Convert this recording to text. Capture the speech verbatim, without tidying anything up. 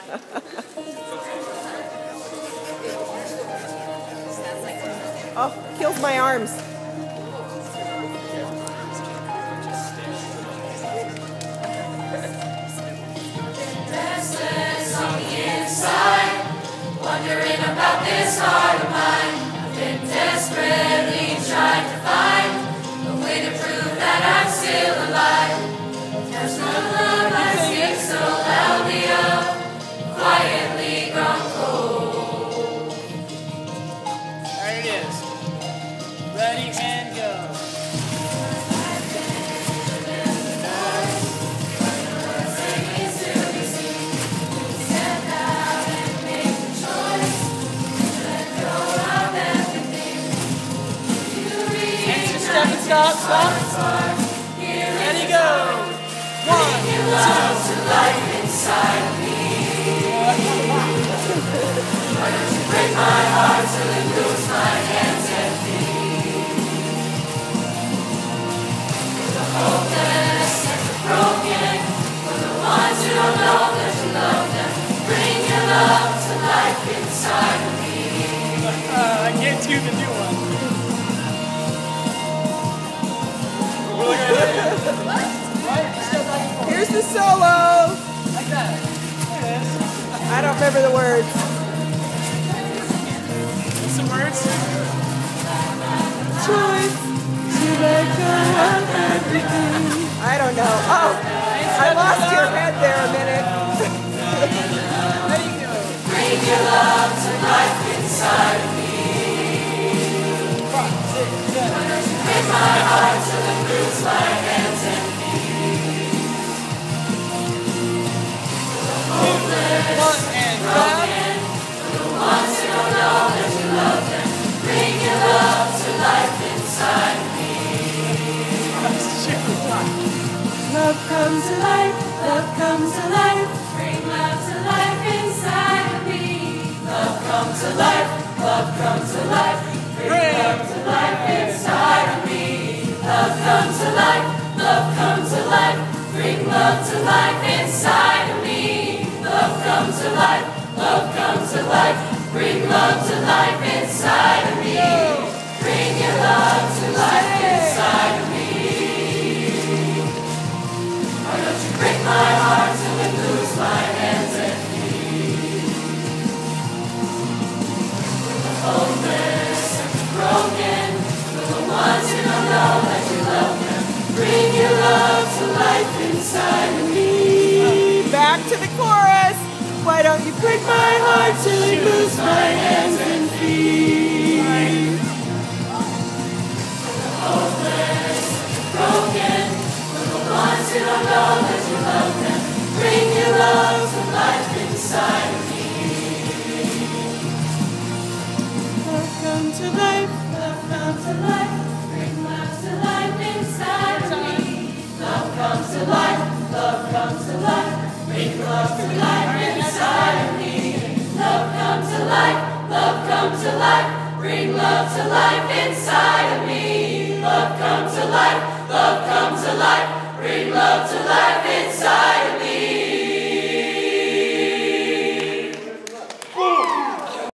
Oh, kills my arms. Restless on the inside, wondering about this heart of mine. I've been desperately trying to find a way to prove that I'm still alive. There's no love I speak so loudly of, quietly gone cold. There it is. Ready and go. Stop, stop. Ready, go. One, two. Love to life inside of me. Why don't you break my heart till it moves my hands and feet? For the hopeless and the broken, for the ones who don't know that you love them, bring your love to life inside of me. Uh, I can't do the new one. Here's the solo. Like that. There it is. I don't remember the words. What's the words? Choice to let go of everything. I don't know. Oh, I lost your head there a minute. There you go. Bring your love to life inside of me. Five, six, seven. Break my heart till it moves my hands and One and five. the ones who don't know that you love them, bring your love to life inside of me. Love comes to life. Love comes to life, bring love to life inside of me. Love comes to life, love comes to life, bring love to life inside of me. Love comes to life, love comes to life, bring love to life inside of me. Love comes to life, love comes to life, bring love to life inside of me. Bring your love to life inside of me. Why don't you break my heart till it moves my hands and feet? For the hopeless and the broken, for the ones who don't know that you love them, bring your love to life inside of me. Back to the chorus. Why don't you break my heart till it moves my hands and feet? For the hopeless and the broken, for the ones who don't know that you love them, bring your love to life inside of me. Love come to life. Love comes to life, bring love to life inside of me. Love comes to life, love comes to life, bring love to life inside of me. Love comes to life, love comes to life, bring love to life inside of me. Love comes to life, love comes to life, bring love to life inside of me.